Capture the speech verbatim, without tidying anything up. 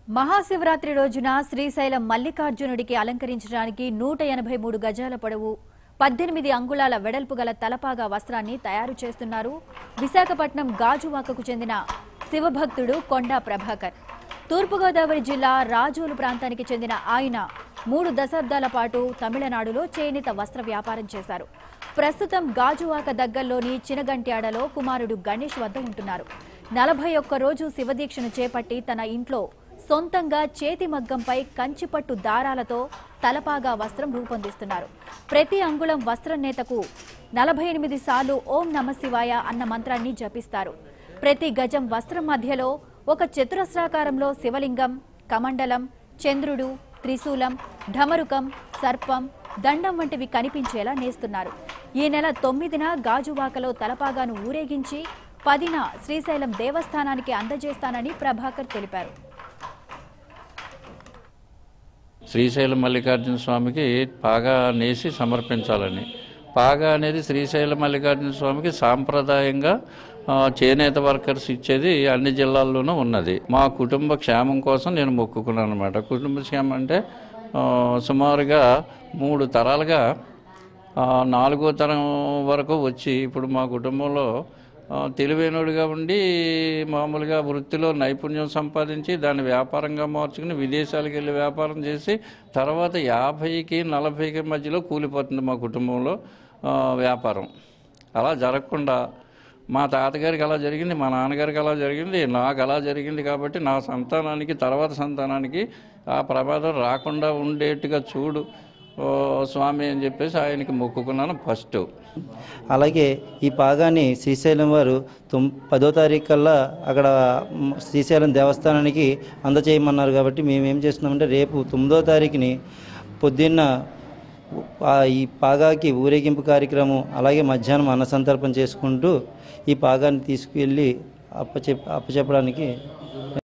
మహాశివరాత్రి రోజున శ్రీశైలం మల్లికార్జునుడికి అలంకరించడానికి నూట ఎనభై మూడు గజాల పొడవు పద్దెనిమిది అంగుళాల వెడల్పు గల తలపాగా వస్త్రాన్ని తయారు చేస్తున్నారు విశాఖపట్నం గాజువాకకు చెందిన శివభక్తుడు కొండా ప్రభాకర్. తూర్పుగోదావరి జిల్లా రాజోలు ప్రాంతానికి చెందిన ఆయన మూడు దశాబ్దాల పాటు తమిళనాడులో చేనేత వస్త్ర వ్యాపారం చేశారు. ప్రస్తుతం గాజువాక దగ్గరలోని చినగంట్యాడలో కుమారుడు గణేష్ వద్ద ఉంటున్నారు. నలభై ఒక్క రోజు శివదీక్షను చేపట్టి తన ఇంట్లో సొంతంగా చేతి మగ్గంపై కంచిపట్టు దారాలతో తలపాగా వస్త్రం రూపొందిస్తున్నారు. ప్రతి అంగుళం వస్త్రం నేతకు నలభై ఎనిమిది సార్లు ఓం నమశివాయ అన్న మంత్రాన్ని జపిస్తారు. ప్రతి గజం వస్త్రం మధ్యలో ఒక చతురస్రాకారంలో శివలింగం, కమండలం, చంద్రుడు, త్రిశూలం, ఢమరుకం, సర్పం, దండం వంటివి కనిపించేలా నేస్తున్నారు. ఈ నెల తొమ్మిదిన గాజువాకలో తలపాగాను ఊరేగించి పదిన శ్రీశైలం దేవస్థానానికి అందజేస్తానని ప్రభాకర్ తెలిపారు. శ్రీశైలం మల్లికార్జున స్వామికి పాగా నేసి సమర్పించాలని. పాగా అనేది శ్రీశైలం మల్లికార్జున స్వామికి సాంప్రదాయంగా చేనేత వర్కర్స్ ఇచ్చేది అన్ని జిల్లాల్లోనూ ఉన్నది. మా కుటుంబ క్షేమం కోసం నేను మొక్కుకున్నాను అనమాట. కుటుంబ క్షేమం అంటే సుమారుగా మూడు తరాలుగా నాలుగో తరం వరకు వచ్చి ఇప్పుడు మా కుటుంబంలో తెలివైనడుగా ఉండి మామూలుగా వృత్తిలో నైపుణ్యం సంపాదించి దాన్ని వ్యాపారంగా మార్చుకుని విదేశాలకు వెళ్ళి వ్యాపారం చేసి తర్వాత యాభైకి నలభైకి మధ్యలో కూలిపోతుంది మా కుటుంబంలో వ్యాపారం. అలా జరగకుండా మా తాతగారికి అలా జరిగింది, మా నాన్నగారికి అలా జరిగింది, నాకు అలా జరిగింది. కాబట్టి నా సంతానానికి తర్వాత సంతానానికి ఆ ప్రమాదం రాకుండా ఉండేట్టుగా చూడు స్వామి అని చెప్పేసి ఆయనకి మొక్కుకున్నాను ఫస్ట్. అలాగే ఈ పాగాన్ని శ్రీశైలం వారు తొమ్ పదో తారీఖు కల్లా అక్కడ శ్రీశైలం దేవస్థానానికి అందచేయమన్నారు. కాబట్టి మేము ఏం చేస్తున్నామంటే రేపు తొమ్మిదో తారీఖుని పొద్దున్న ఈ పాగాకి ఊరేగింపు కార్యక్రమం, అలాగే మధ్యాహ్నం అన్న సంతర్పణ చేసుకుంటూ ఈ పాగాన్ని తీసుకువెళ్ళి అప్పచెప్ అప్పచెప్పడానికి